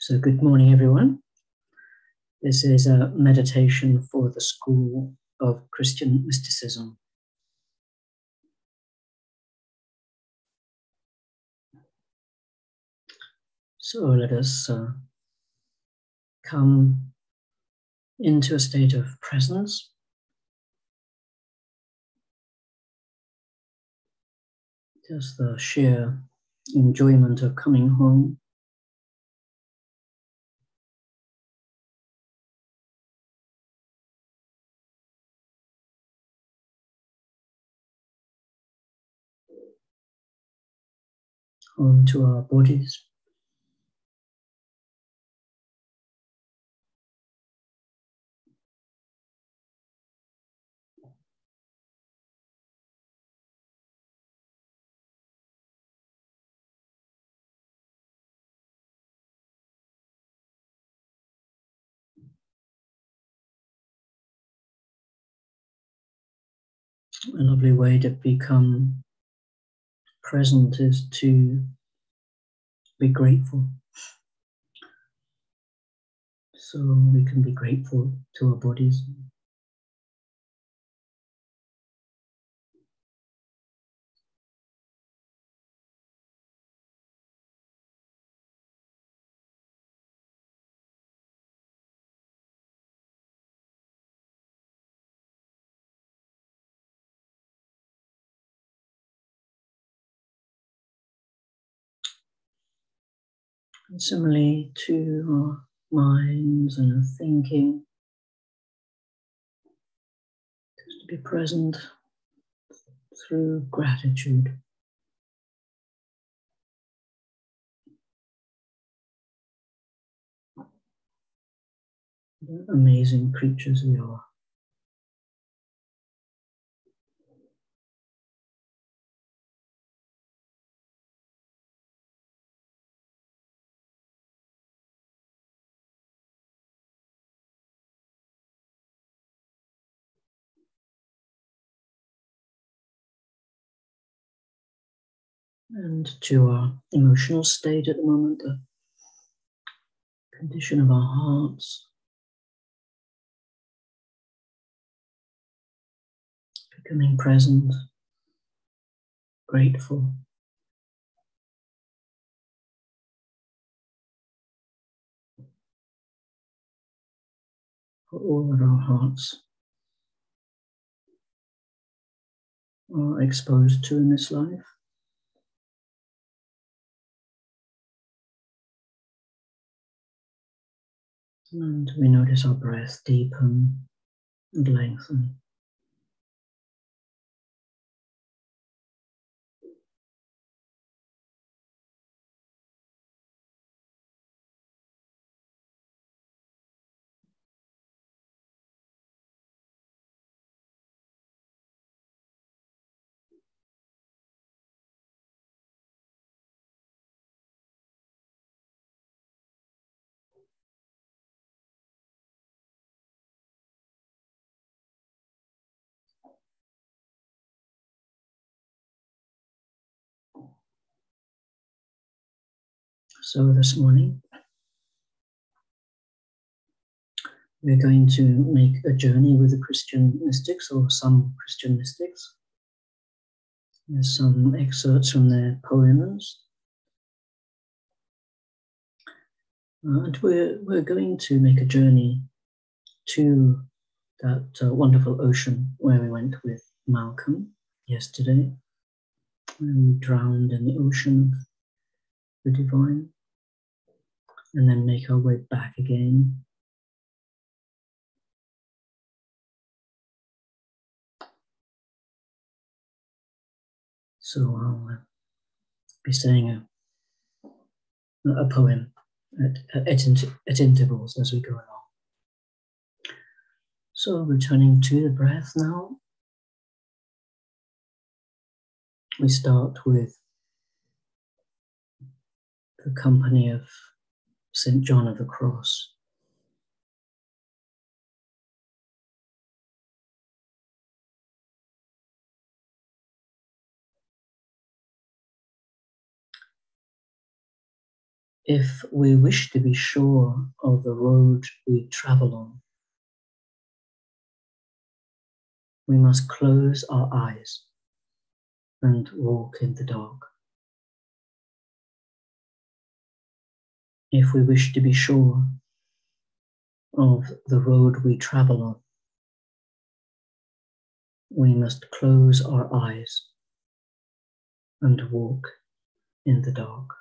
So good morning, everyone. This is a meditation for the School of Christian Mysticism. So let us come into a state of presence. Just the sheer enjoyment of coming home. Home to our bodies. A lovely way to become present is to be grateful. So we can be grateful to our bodies. And similarly to our minds and our thinking, just to be present through gratitude. The amazing creatures we are. And to our emotional state at the moment, the condition of our hearts, becoming present, grateful. For all that our hearts are exposed to in this life. And we notice our breath deepen and lengthen. So this morning, we're going to make a journey with the Christian mystics, or some Christian mystics. There's some excerpts from their poems. And we're going to make a journey to that wonderful ocean where we went with Malcolm yesterday, where we drowned in the ocean of the divine, and then make our way back again. So I'll be saying a poem at intervals as we go along. So returning to the breath now, we start with the company of St. John of the Cross. If we wish to be sure of the road we travel on, we must close our eyes and walk in the dark. If we wish to be sure of the road we travel on, we must close our eyes and walk in the dark.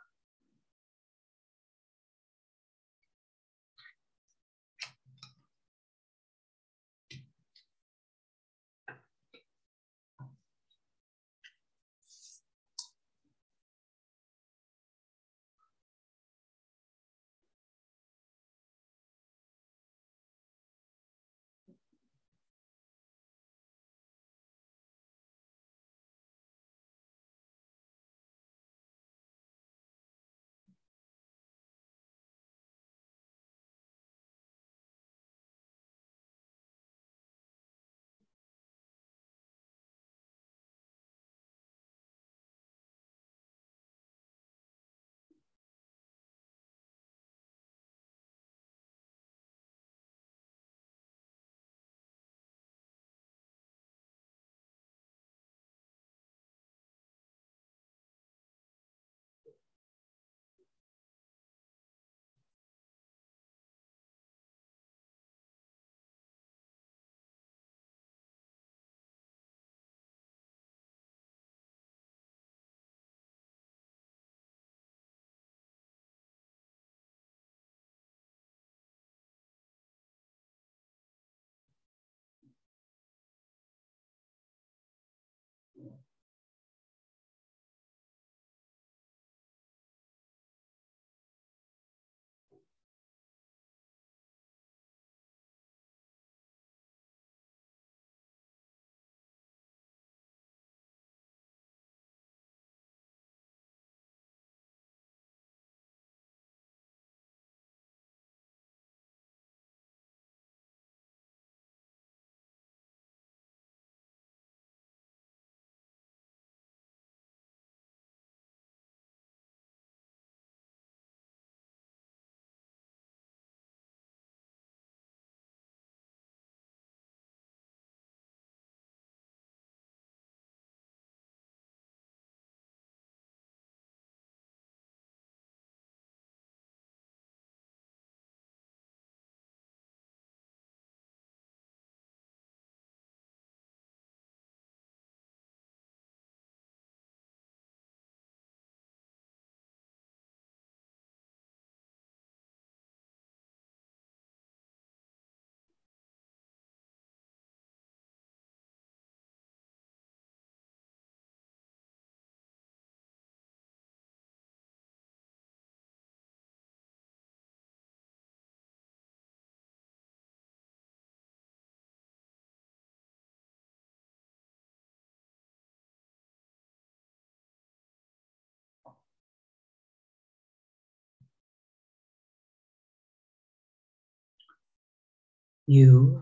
You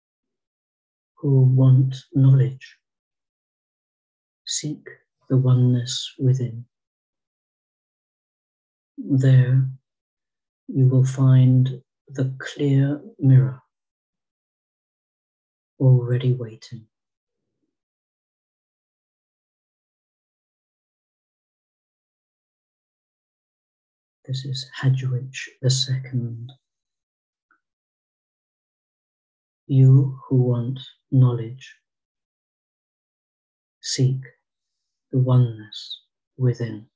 who want knowledge, seek the oneness within. There you will find the clear mirror already waiting. This is Hadjwich II. You who want knowledge, seek the oneness within.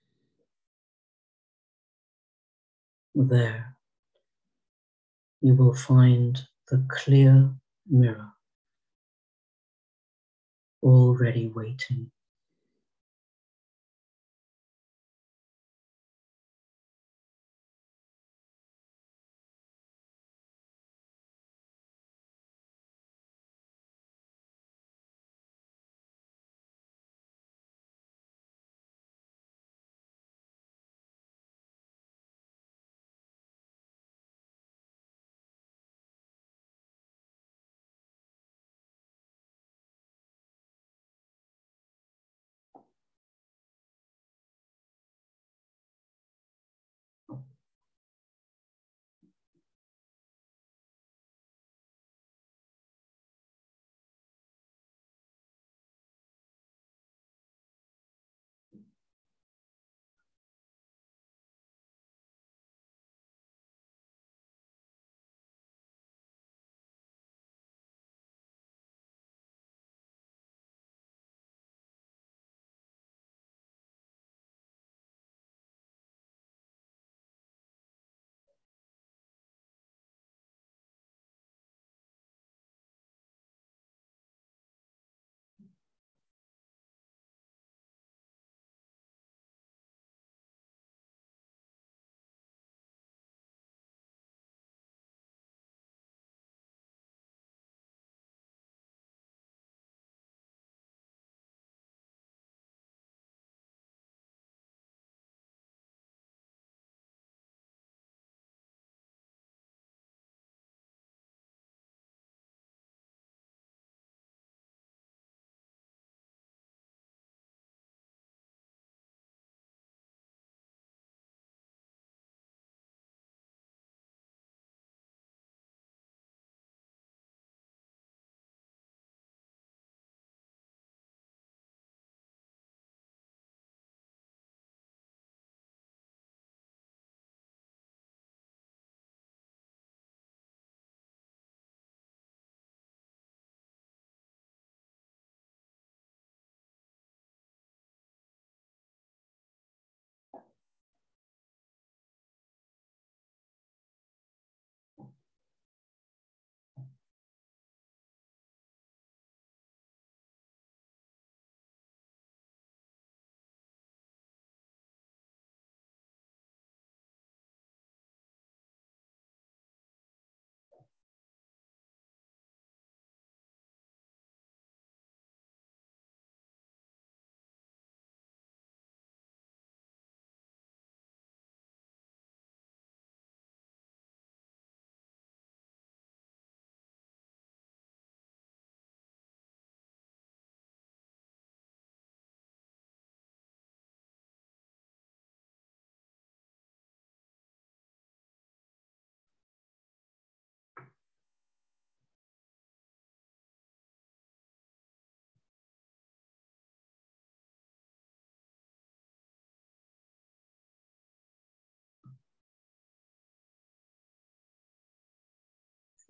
There you will find the clear mirror already waiting.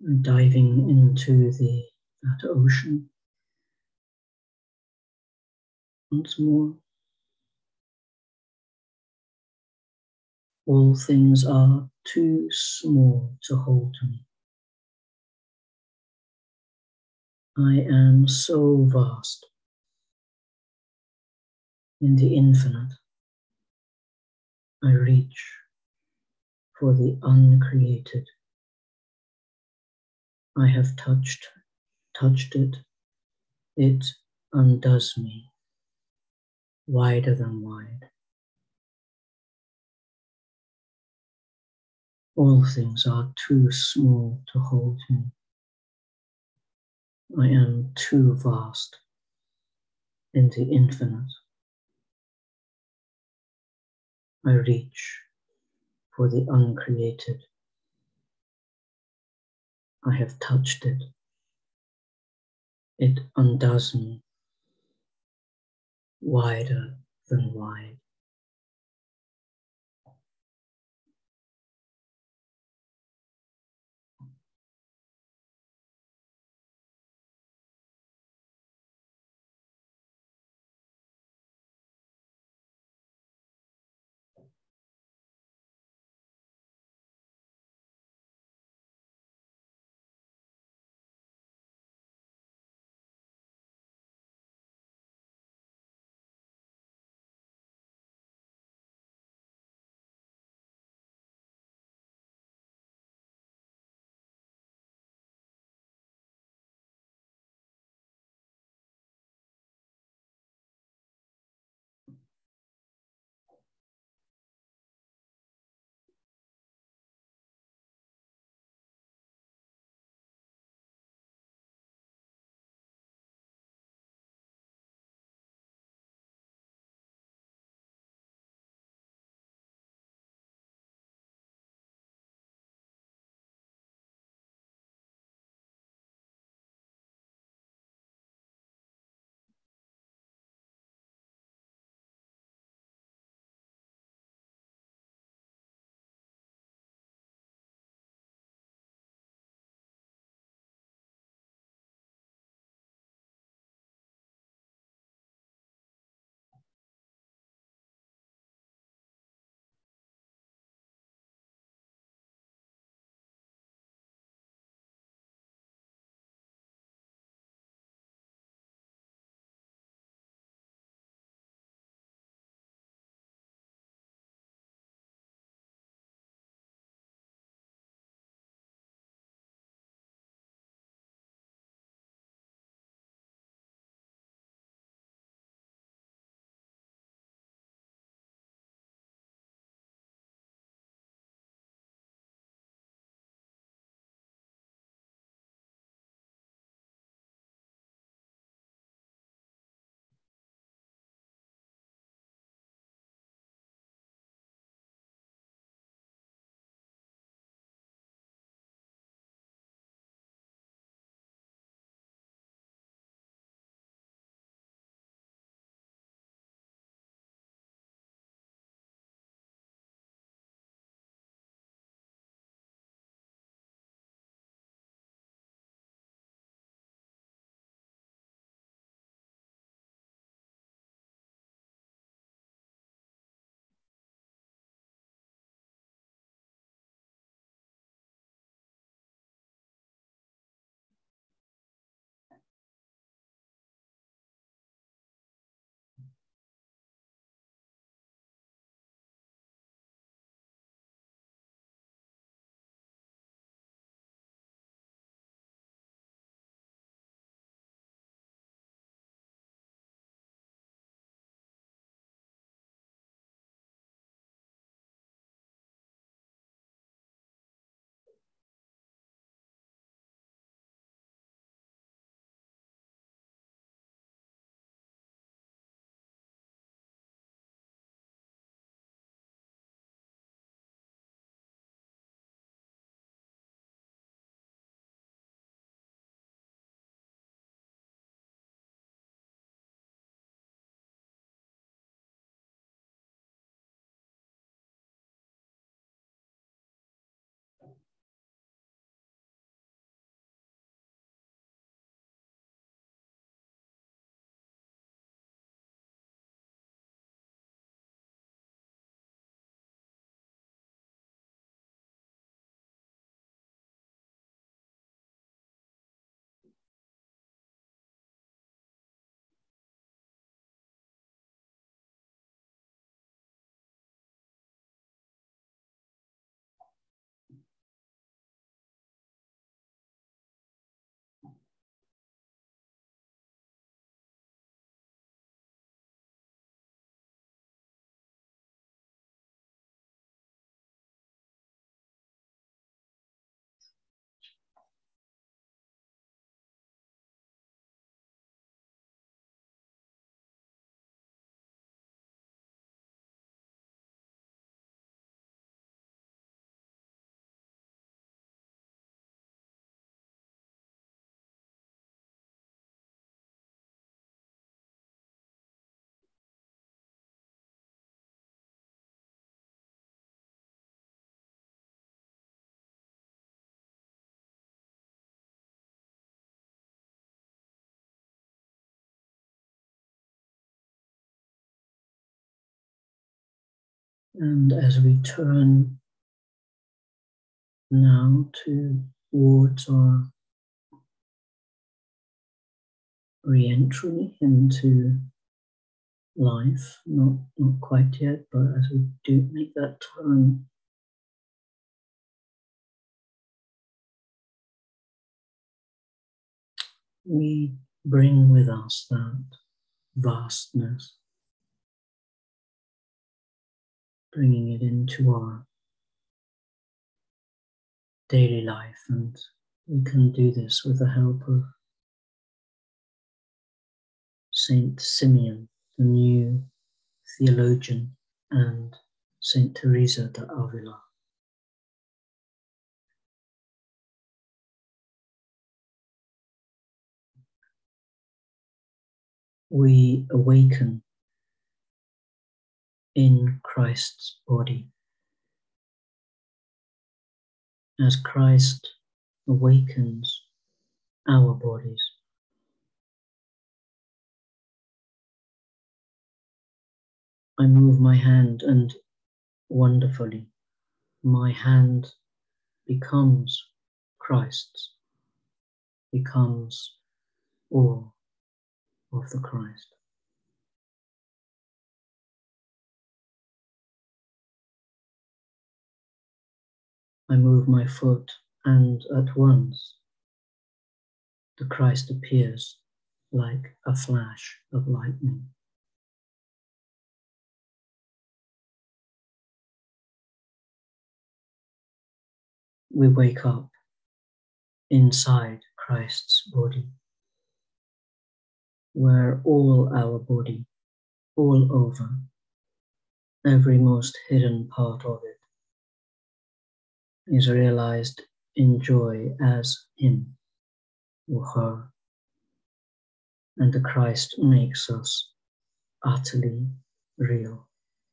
diving into that ocean once more. All things are too small to hold me. I am so vast in the infinite. I reach for the uncreated. I have touched it. It undoes me, wider than wide. All things are too small to hold me. I am too vast in the infinite. I reach for the uncreated. I have touched it. It undoes me, wider than wide. And as we turn now towards our re-entry into life, not quite yet, but as we do make that turn, we bring with us that vastness, bringing it into our daily life, and we can do this with the help of Saint Simeon, the new theologian, and Saint Teresa de Avila. We awaken in Christ's body. As Christ awakens our bodies, I move my hand and wonderfully my hand becomes Christ's, becomes all of the Christ. I move my foot and at once the Christ appears like a flash of lightning. We wake up inside Christ's body, where all our body, all over, every most hidden part of it, is realized in joy as Him or her, and the Christ makes us utterly real.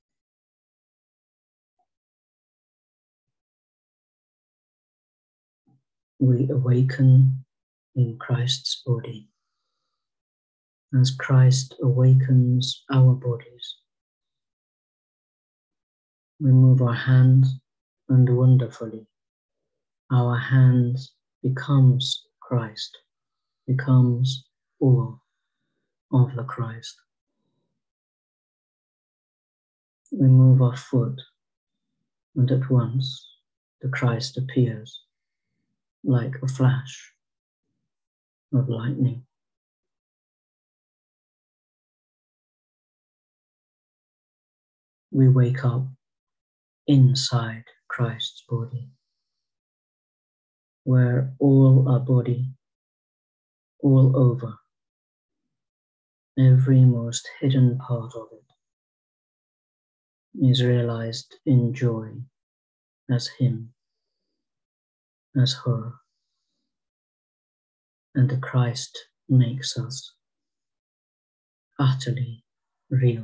We awaken in Christ's body. As Christ awakens our bodies, we move our hand, and wonderfully, our hand becomes Christ, becomes all of the Christ. We move our foot, and at once the Christ appears like a flash of lightning. We wake up inside Christ's body, where all our body, all over, every most hidden part of it, is realized in joy as Him, as her, and the Christ makes us utterly real.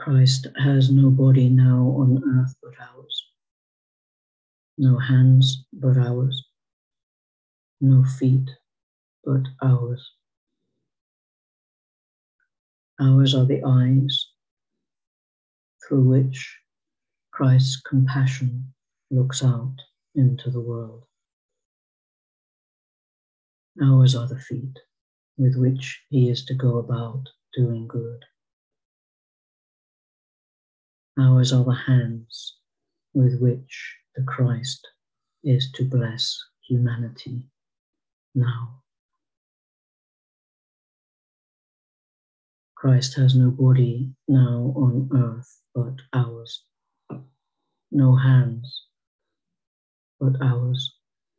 Christ has no body now on earth but ours, no hands but ours, no feet but ours. Ours are the eyes through which Christ's compassion looks out into the world. Ours are the feet with which he is to go about doing good. Ours are the hands with which the Christ is to bless humanity now. Christ has no body now on earth but ours, no hands but ours,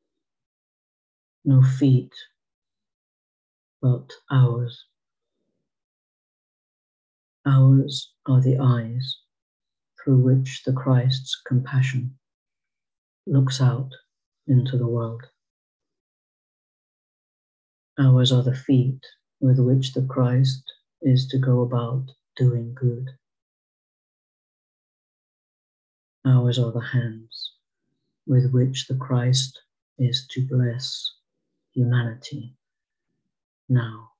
no feet but ours. Ours are the eyes through which the Christ's compassion looks out into the world. Ours are the feet with which the Christ is to go about doing good. Ours are the hands with which the Christ is to bless humanity now.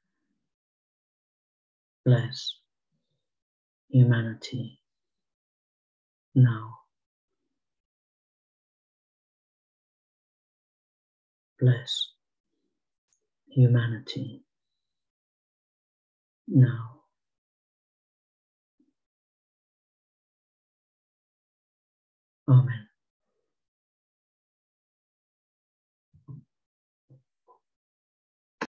Bless humanity now. Bless humanity now. Amen.